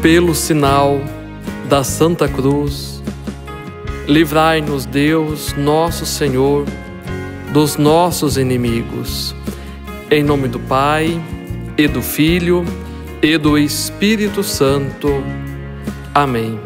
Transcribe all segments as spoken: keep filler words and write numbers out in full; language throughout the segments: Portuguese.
Pelo sinal da Santa Cruz, livrai-nos, Deus, nosso Senhor, dos nossos inimigos. Em nome do Pai, e do Filho, e do Espírito Santo. Amém.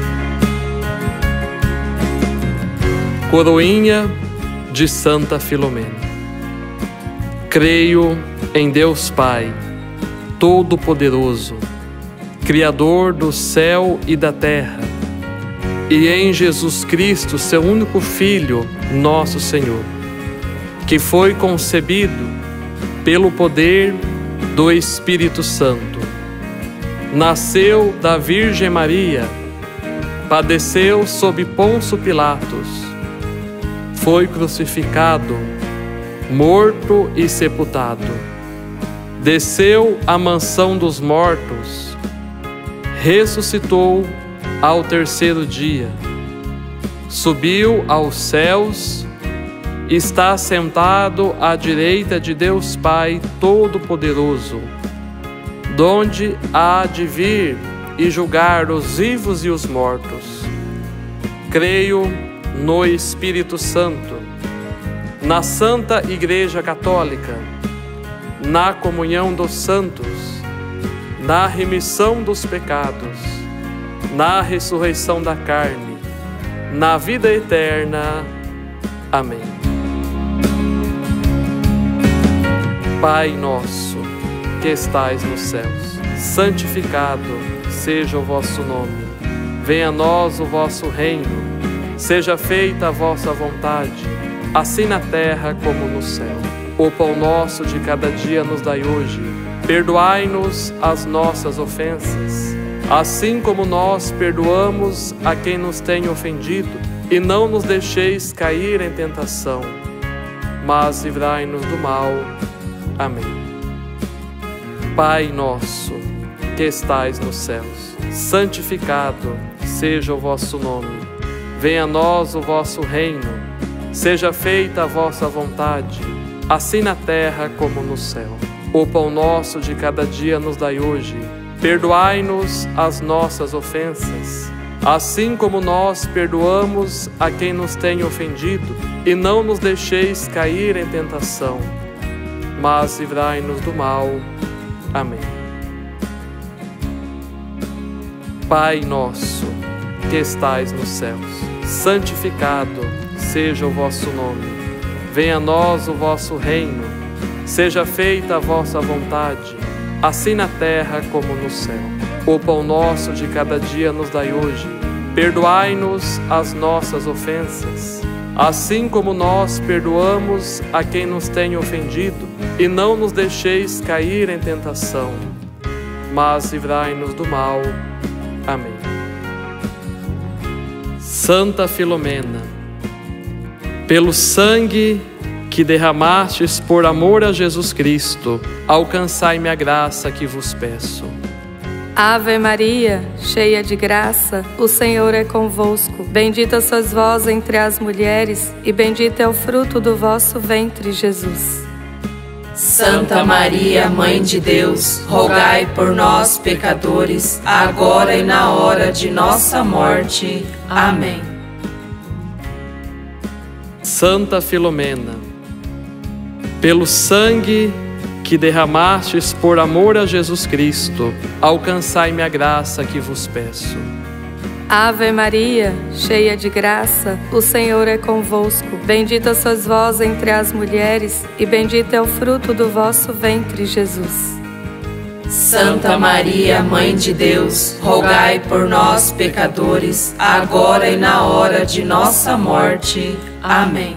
Coroinha de Santa Filomena. Creio em Deus Pai, Todo-Poderoso, Criador do céu e da terra, e em Jesus Cristo, seu único Filho, nosso Senhor, que foi concebido pelo poder do Espírito Santo. Nasceu da Virgem Maria, padeceu sob Pôncio Pilatos, foi crucificado, morto e sepultado. Desceu à mansão dos mortos, ressuscitou ao terceiro dia, subiu aos céus, está sentado à direita de Deus Pai Todo-Poderoso, donde há de vir e julgar os vivos e os mortos. Creio no Espírito Santo, na Santa Igreja Católica, na comunhão dos santos, na remissão dos pecados, na ressurreição da carne, na vida eterna. Amém. Pai nosso, que estais nos céus, santificado seja o vosso nome. Venha a nós o vosso reino. Seja feita a vossa vontade, assim na terra como no céu. O pão nosso de cada dia nos dai hoje. Perdoai-nos as nossas ofensas, assim como nós perdoamos a quem nos tem ofendido, e não nos deixeis cair em tentação, mas livrai-nos do mal. Amém. Pai nosso, que estais nos céus, santificado seja o vosso nome. Venha a nós o vosso reino. Seja feita a vossa vontade, assim na terra como no céu. O pão nosso de cada dia nos dai hoje. Perdoai-nos as nossas ofensas, assim como nós perdoamos a quem nos tem ofendido, e não nos deixeis cair em tentação, mas livrai-nos do mal. Amém. Pai nosso, que estais nos céus, santificado seja o vosso nome. Venha a nós o vosso reino. Seja feita a vossa vontade, assim na terra como no céu. O pão nosso de cada dia nos dai hoje. Perdoai-nos as nossas ofensas, assim como nós perdoamos a quem nos tem ofendido, e não nos deixeis cair em tentação, mas livrai-nos do mal. Amém. Santa Filomena, pelo sangue que derramastes por amor a Jesus Cristo, alcançai-me a graça que vos peço. Ave Maria, cheia de graça, o Senhor é convosco. Bendita sois vós entre as mulheres, e bendito é o fruto do vosso ventre, Jesus. Santa Maria, Mãe de Deus, rogai por nós, pecadores, agora e na hora de nossa morte. Amém. Santa Filomena, pelo sangue que derramastes por amor a Jesus Cristo, alcançai-me a graça que vos peço. Ave Maria, cheia de graça, o Senhor é convosco. Bendita sois vós entre as mulheres, e bendito é o fruto do vosso ventre, Jesus. Santa Maria, Mãe de Deus, rogai por nós, pecadores, agora e na hora de nossa morte. Amém.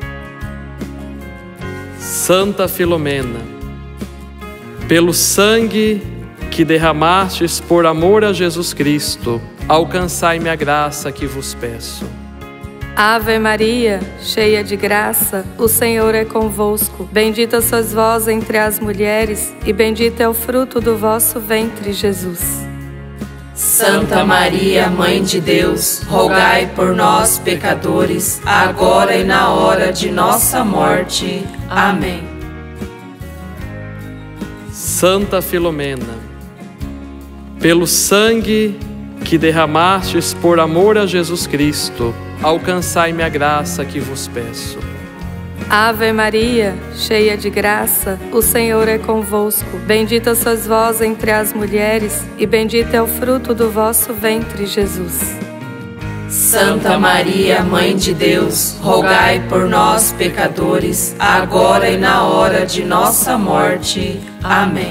Santa Filomena, pelo sangue que derramastes por amor a Jesus Cristo, alcançai-me a graça que vos peço. Ave Maria, cheia de graça, o Senhor é convosco. Bendita sois vós entre as mulheres, e bendito é o fruto do vosso ventre, Jesus. Santa Maria, Mãe de Deus, rogai por nós, pecadores, agora e na hora de nossa morte. Amém. Santa Filomena, pelo sangue que derramastes por amor a Jesus Cristo, alcançai-me a graça que vos peço. Ave Maria, cheia de graça, o Senhor é convosco. Bendita sois vós entre as mulheres, e bendito é o fruto do vosso ventre, Jesus. Santa Maria, Mãe de Deus, rogai por nós, pecadores, agora e na hora de nossa morte. Amém.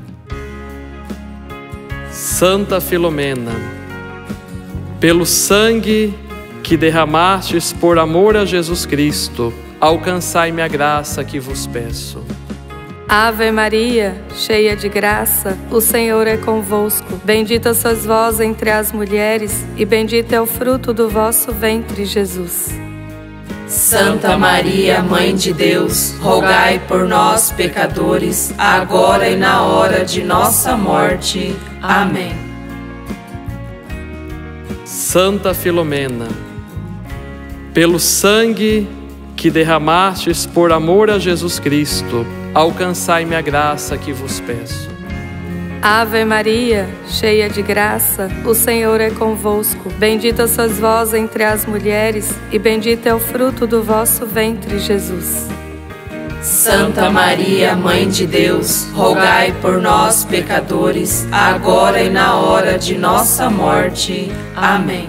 Santa Filomena, pelo sangue que derramastes por amor a Jesus Cristo, alcançai-me a graça que vos peço. Ave Maria, cheia de graça, o Senhor é convosco. Bendita sois vós entre as mulheres, e bendito é o fruto do vosso ventre, Jesus. Santa Maria, Mãe de Deus, rogai por nós, pecadores, agora e na hora de nossa morte. Amém. Santa Filomena, pelo sangue que derramastes por amor a Jesus Cristo, alcançai-me a graça que vos peço. Ave Maria, cheia de graça, o Senhor é convosco. Bendita sois vós entre as mulheres, e bendito é o fruto do vosso ventre, Jesus. Santa Maria, Mãe de Deus, rogai por nós, pecadores, agora e na hora de nossa morte. Amém.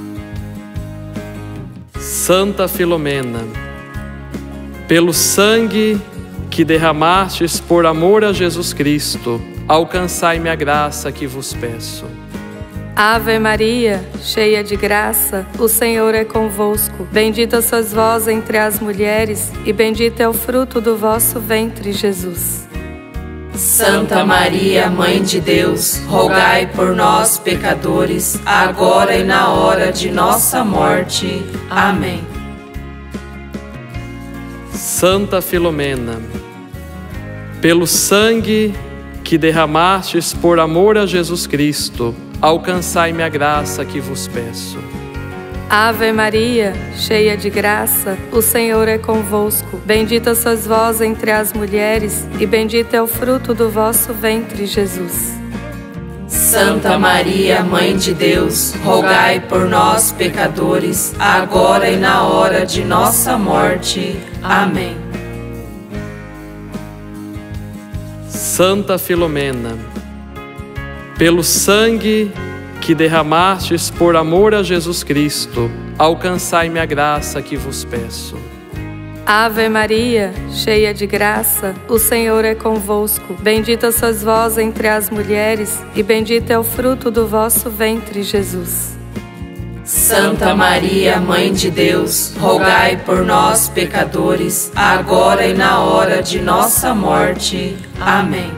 Santa Filomena, pelo sangue que derramastes por amor a Jesus Cristo, alcançai-me a graça que vos peço. Ave Maria, cheia de graça, o Senhor é convosco. Bendita sois vós entre as mulheres, e bendito é o fruto do vosso ventre, Jesus. Santa Maria, Mãe de Deus, rogai por nós, pecadores, agora e na hora de nossa morte. Amém. Santa Filomena, pelo sangue que derramastes por amor a Jesus Cristo, alcançai-me a graça que vos peço. Ave Maria, cheia de graça, o Senhor é convosco. Bendita sois vós entre as mulheres, e bendito é o fruto do vosso ventre, Jesus. Santa Maria, Mãe de Deus, rogai por nós, pecadores, agora e na hora de nossa morte. Amém. Santa Filomena, pelo sangue que derramastes por amor a Jesus Cristo, alcançai-me a graça que vos peço. Ave Maria, cheia de graça, o Senhor é convosco. Bendita sois vós entre as mulheres, e bendito é o fruto do vosso ventre, Jesus. Santa Maria, Mãe de Deus, rogai por nós, pecadores, agora e na hora de nossa morte. Amém.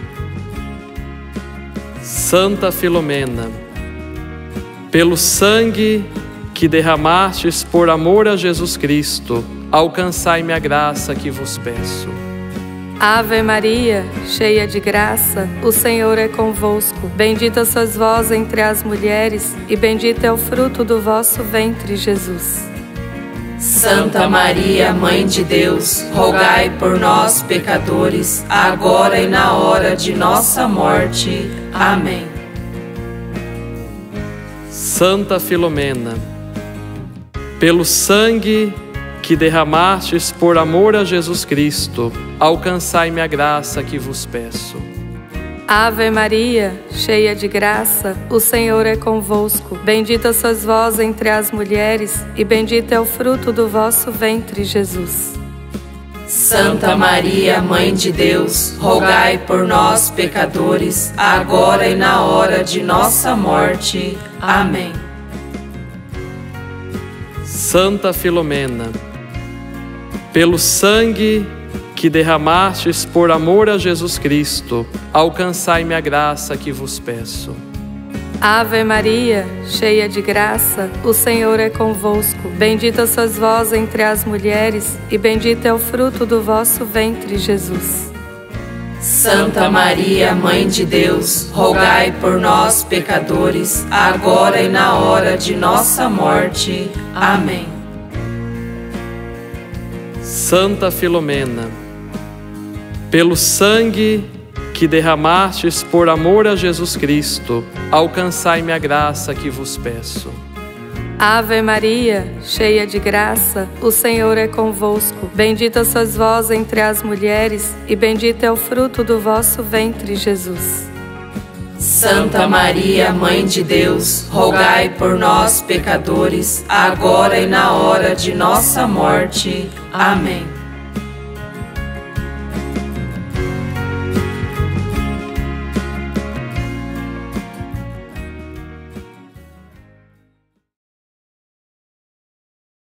Santa Filomena, pelo sangue que derramastes por amor a Jesus Cristo, alcançai-me a graça que vos peço. Ave Maria, cheia de graça, o Senhor é convosco. Bendita sois vós entre as mulheres, e bendito é o fruto do vosso ventre, Jesus. Santa Maria, Mãe de Deus, rogai por nós, pecadores, agora e na hora de nossa morte. Amém. Santa Filomena, pelo sangue que derramastes por amor a Jesus Cristo, alcançai-me a graça que vos peço. Ave Maria, cheia de graça, o Senhor é convosco. Bendita sois vós entre as mulheres, e bendito é o fruto do vosso ventre, Jesus. Santa Maria, Mãe de Deus, rogai por nós, pecadores, agora e na hora de nossa morte. Amém. Santa Filomena, pelo sangue que derramastes por amor a Jesus Cristo, alcançai-me a graça que vos peço. Ave Maria, cheia de graça, o Senhor é convosco. Bendita sois vós entre as mulheres, e bendito é o fruto do vosso ventre, Jesus. Santa Maria, Mãe de Deus, rogai por nós, pecadores, agora e na hora de nossa morte. Amém. Santa Filomena, pelo sangue que derramastes por amor a Jesus Cristo, alcançai-me a graça que vos peço. Ave Maria, cheia de graça, o Senhor é convosco. Bendita sois vós entre as mulheres, e bendito é o fruto do vosso ventre, Jesus. Santa Maria, Mãe de Deus, rogai por nós, pecadores, agora e na hora de nossa morte. Amém.